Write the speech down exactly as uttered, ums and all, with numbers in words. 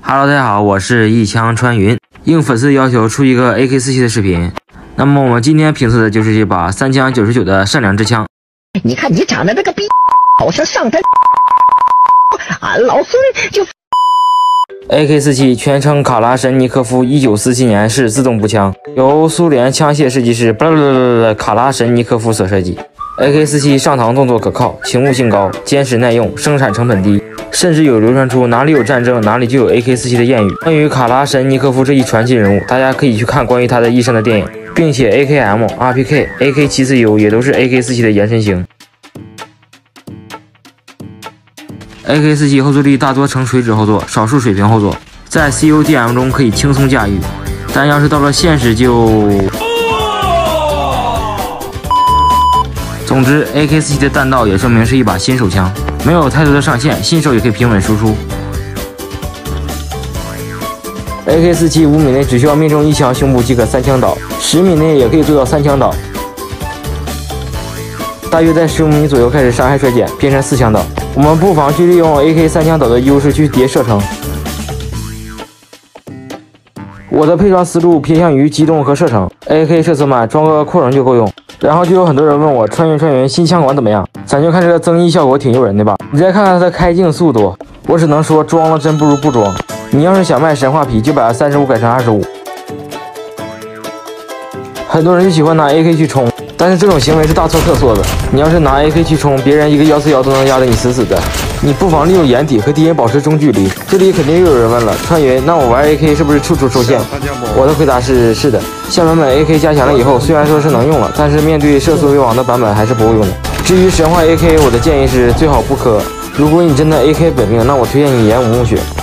Hello， 大家好，我是一枪穿云，应粉丝要求出一个 A K 四七的视频。那么我们今天评测的就是这把三枪九十九的善良之枪。 你看你长得这个逼，好像上台，俺老孙就。 A K 四七 全称卡拉什尼科夫一九四七年式自动步枪，由苏联枪械设计师巴拉巴拉卡拉什尼科夫所设计。A K 四七 上膛动作可靠，勤务性高，坚实耐用，生产成本低，甚至有流传出哪里有战争哪里就有 A K 四七 的谚语。关于卡拉什尼科夫这一传奇人物，大家可以去看关于他的一生的电影，并且 A K M、R P K、A K 七四 U 也都是 A K 四七 的延伸型。A K 四七 后坐力大多呈垂直后坐，少数水平后坐，在 C O D M 中可以轻松驾驭，但要是到了现实就……总之 ，A K 四七 的弹道也说明是一把新手枪，没有太多的上限，新手也可以平稳输出。A K 四七 五米内只需要命中一枪胸部即可三枪倒，十米内也可以做到三枪倒，大约在十五米左右开始杀害衰减，变成四枪倒。我们不妨去利用 A K 三枪倒的优势去叠射程。我的配装思路偏向于机动和射程 ，A K 射侧满装个扩容就够用。然后就有很多人问我穿云穿云新枪管怎么样？咱就看这个增益效果挺诱人的吧。你再看看它的开镜速度，我只能说装了真不如不装。你要是想卖神话皮，就把三十五改成二十五。很多人就喜欢拿 A K 去冲，但是这种行为是大错特错的。你要是拿 A K 去冲，别人一个幺四幺都能压得你死死的。你不妨利用掩体和敌人保持中距离。这里肯定又有人问了，穿云，那我玩 A K 是不是处处受限？我的回答是是的。下版本 A K 加强了以后，虽然说是能用了，但是面对射速为王的版本还是不够用的。至于神话 A K， 我的建议是最好不磕。如果你真的 A K 本命，那我推荐你演武梦雪。